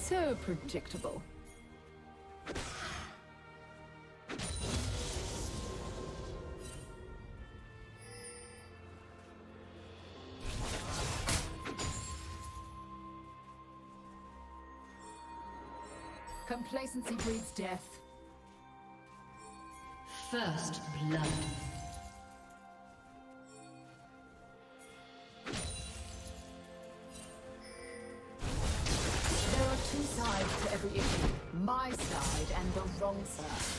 So predictable. Complacency breeds death. First blood. There are two sides to every issue. My side and the wrong side.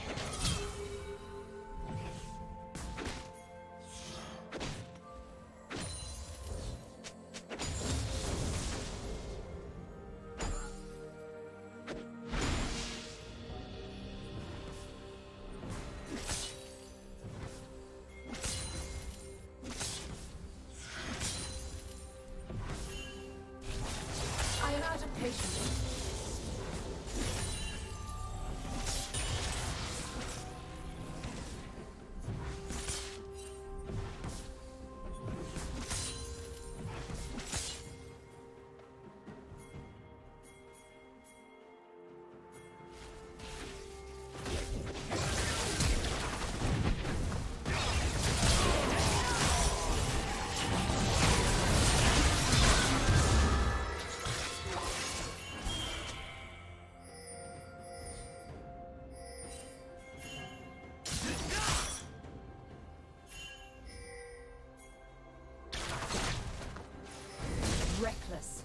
Reckless.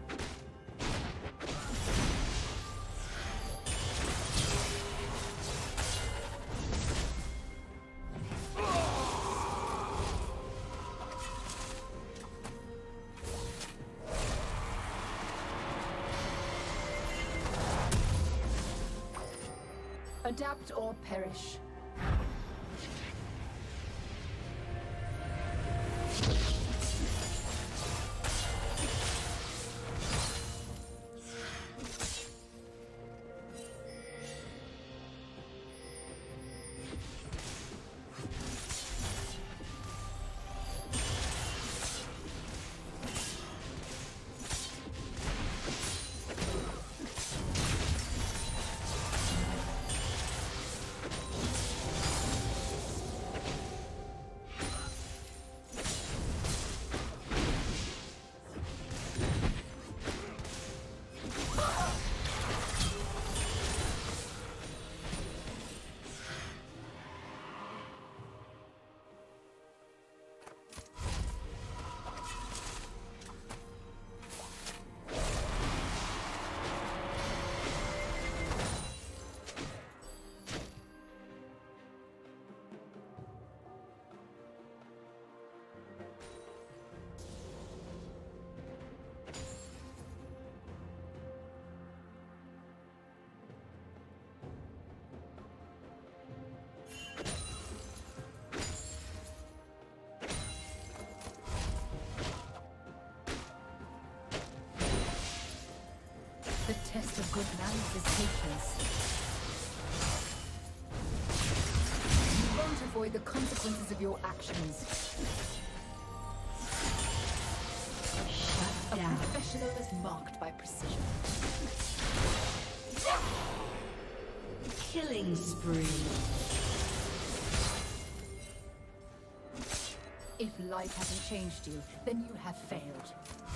Adapt or perish. The test of good manners is patience. You won't avoid the consequences of your actions. Shut down. A professional is marked by precision. Killing spree. If life hasn't changed you, then you have failed.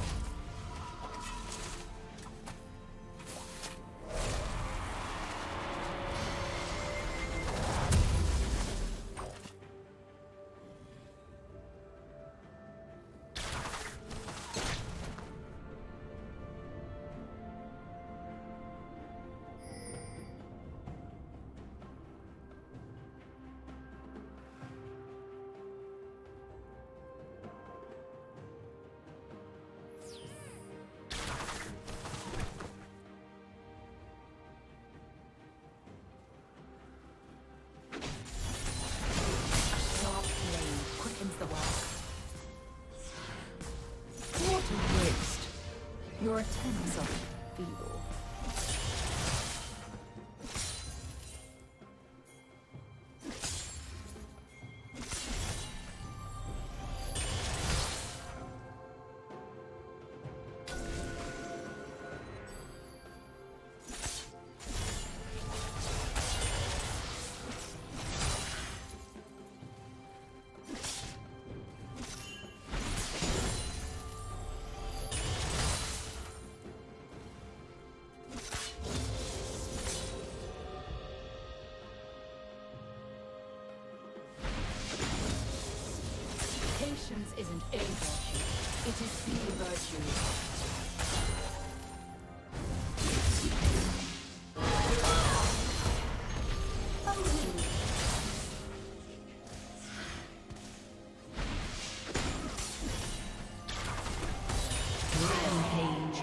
Your attempts are feeble. Patience isn't a virtue, it is the virtue. Rampage.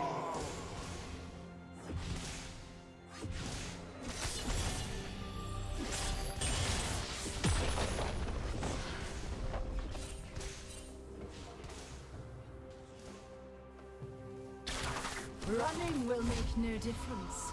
Running will make no difference.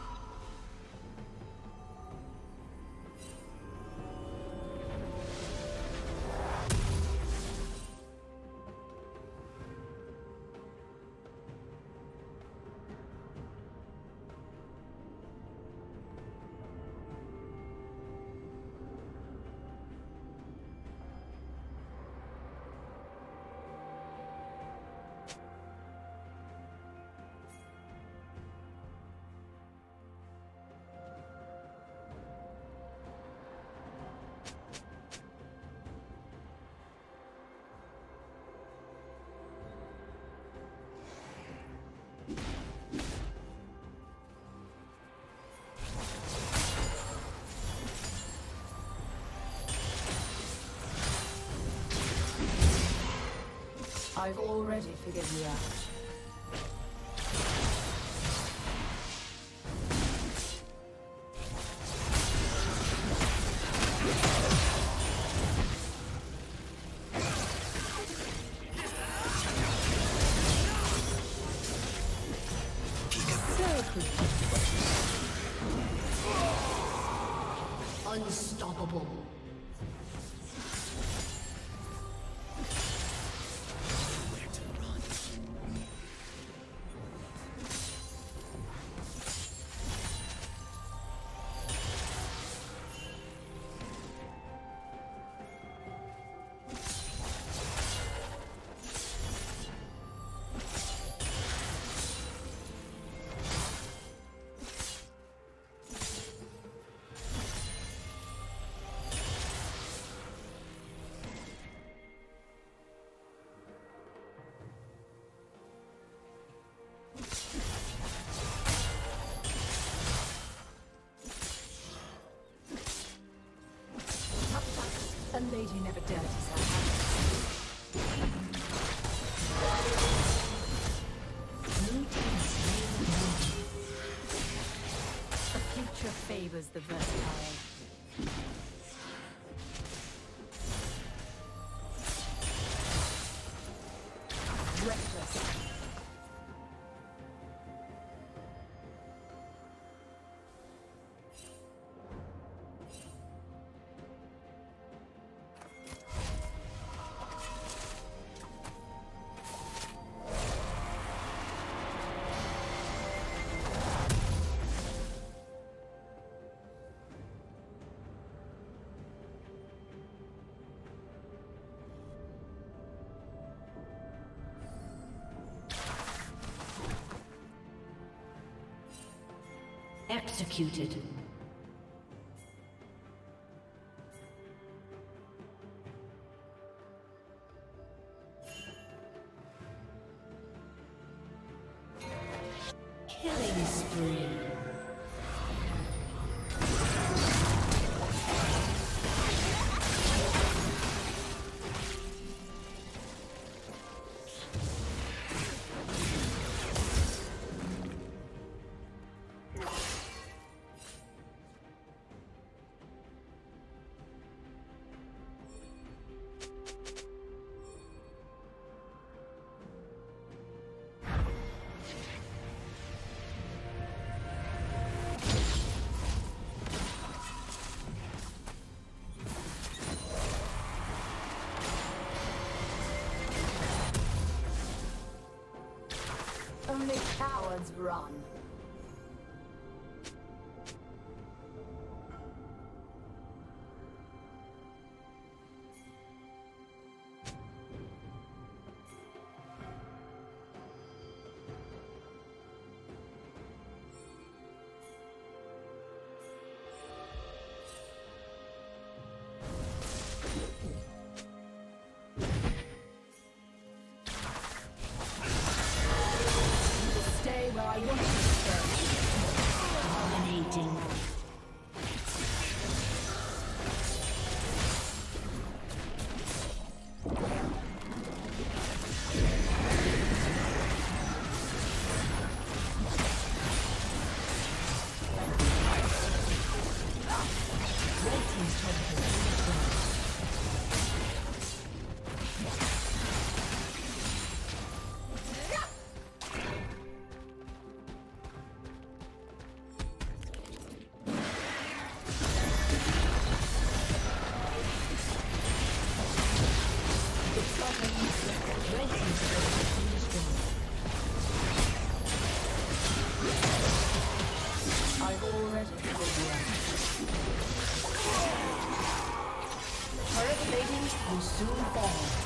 I've already figured you out. Unstoppable. A lady never dirties her The future favors the versatile. Reckless. Executed. Killing spree. Only cowards run. ready for the turret plating will soon fall.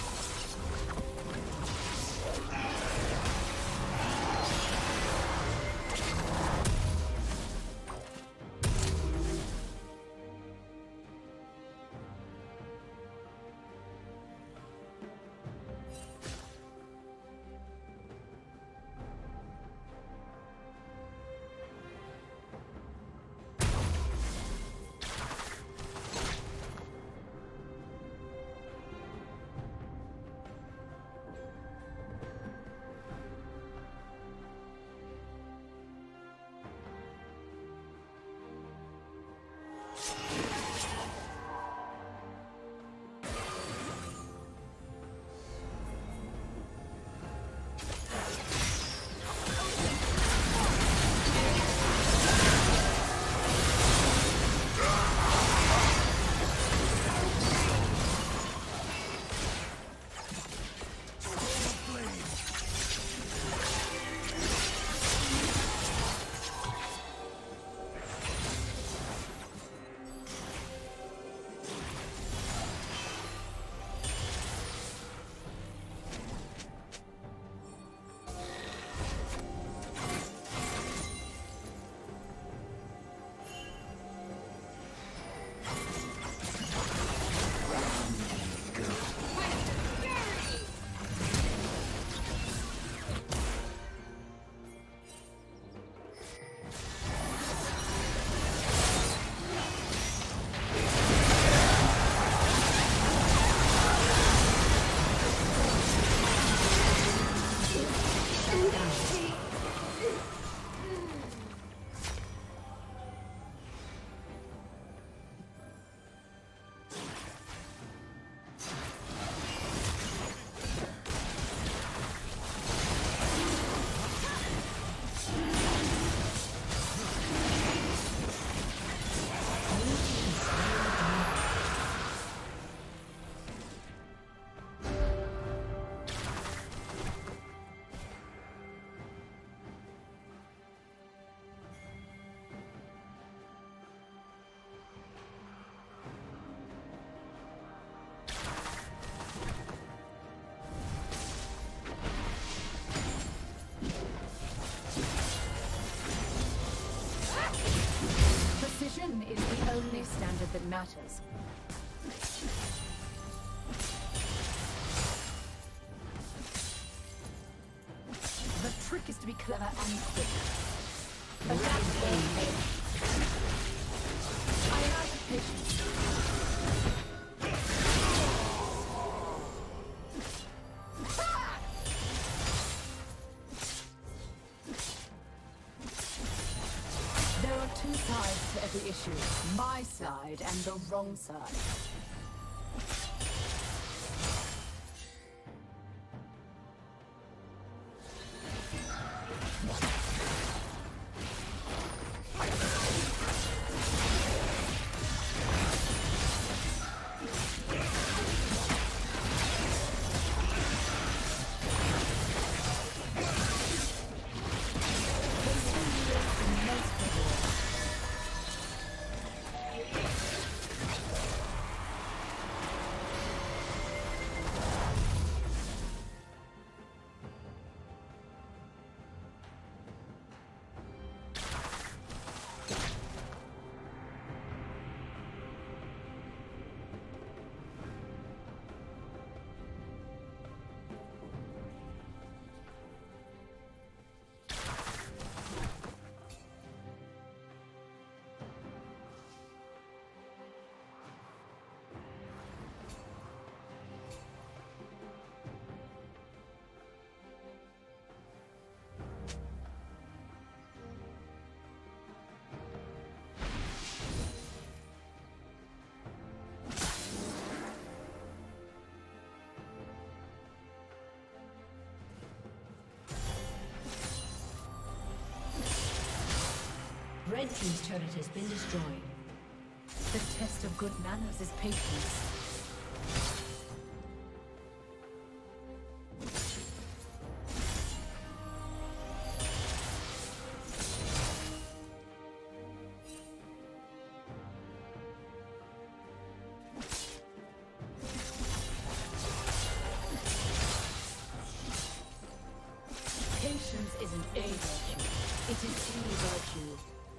Standard that matters. The trick is to be clever and quick. Adapt I am out of patience. There are two sides to every issue. My side and the wrong side. Red team's turret has been destroyed. The test of good manners is patience. see virtue.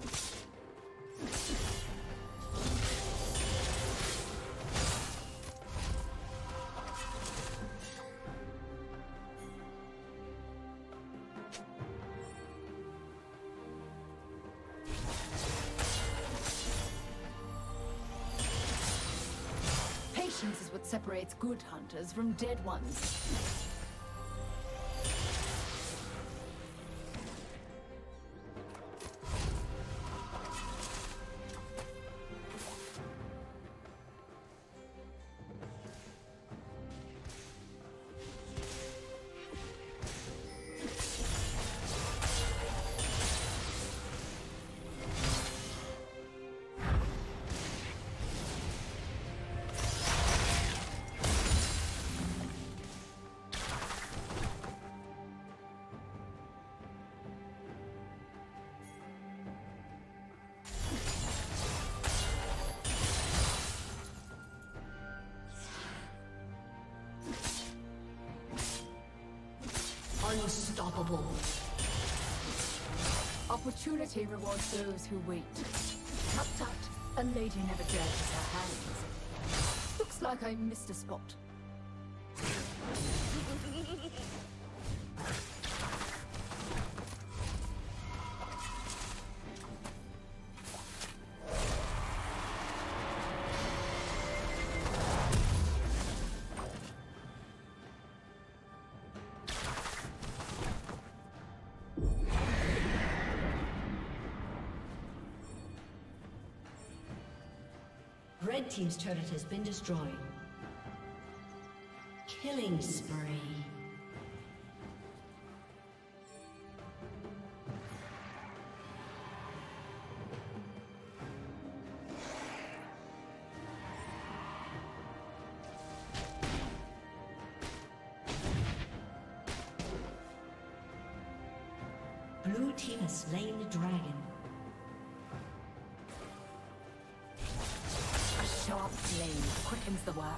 Patience is what separates good hunters from dead ones. Unstoppable. Opportunity rewards those who wait. Tut tut, a lady never dirties her hands. Looks like I missed a spot. Red team's turret has been destroyed. Killing spree. Blue team has slain the dragon. Sharp blade quickens the work.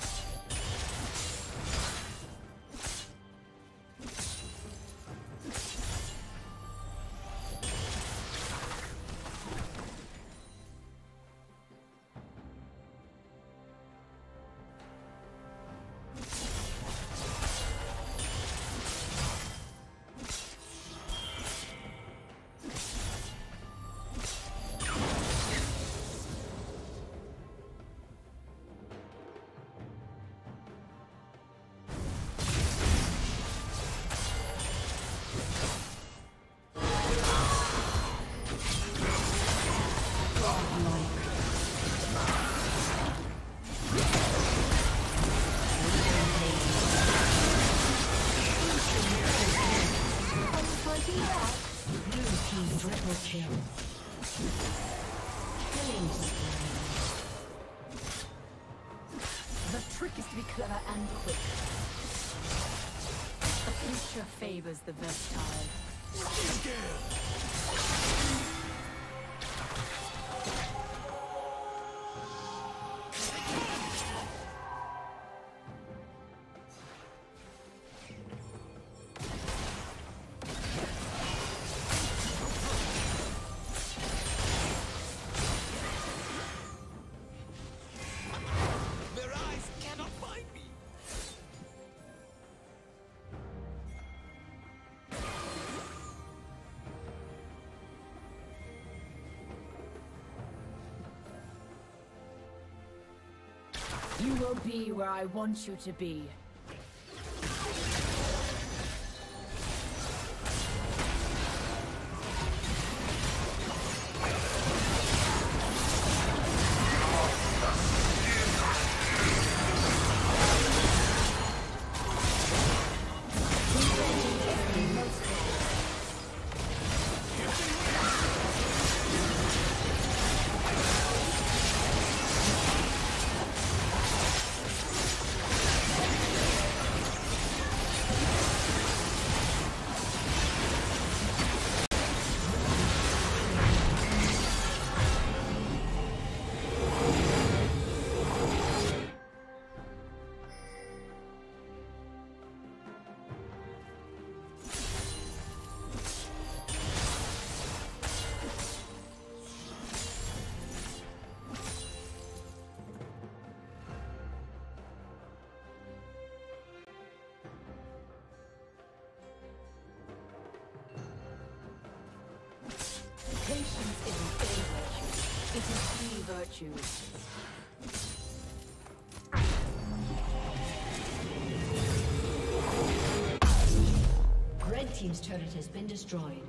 The trick is to be clever and quick. The future favors the versatile. You will be where I want you to be. Patience isn't a virtue. It is the virtue. Red team's turret has been destroyed.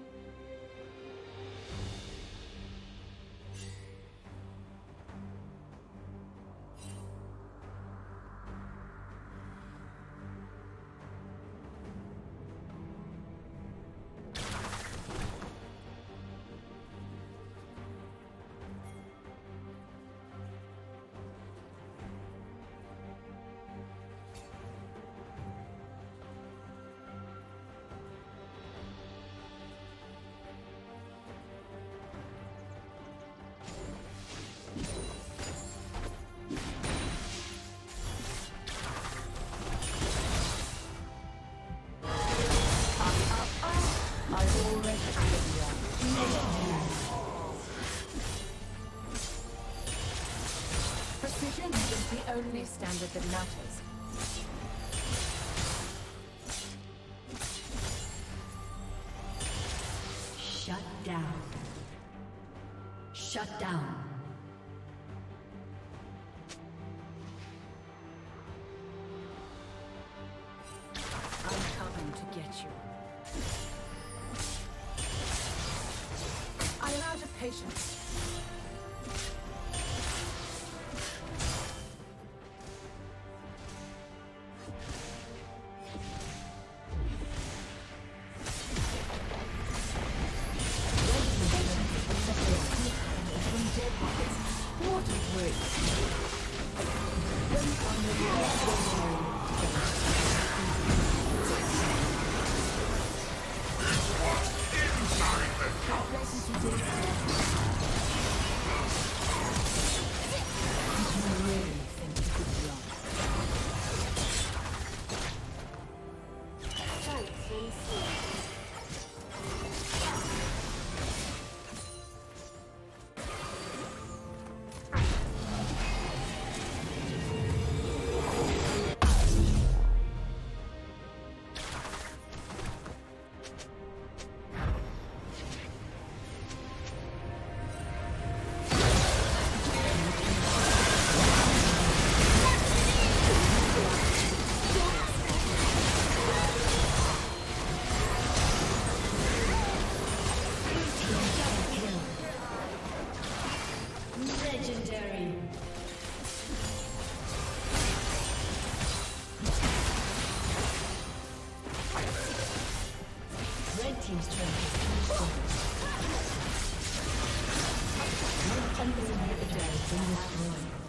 Precision is the only standard that matters. Shut down. Shut down. I'm coming to get you. I am out of patience. Team's turn has been destroyed.